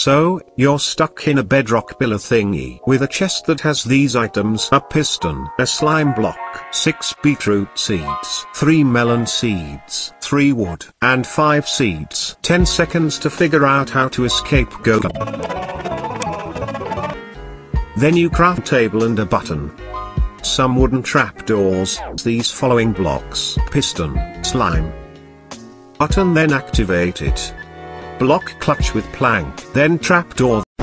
So, you're stuck in a bedrock pillar thingy with a chest that has these items: a piston, a slime block, 6 beetroot seeds, 3 melon seeds, 3 wood, and 5 seeds. 10 seconds to figure out how to escape. Go. Then you craft a table and a button. Some wooden trapdoors, these following blocks: piston, slime, button, then activate it. Block clutch with plank, then trapdoor.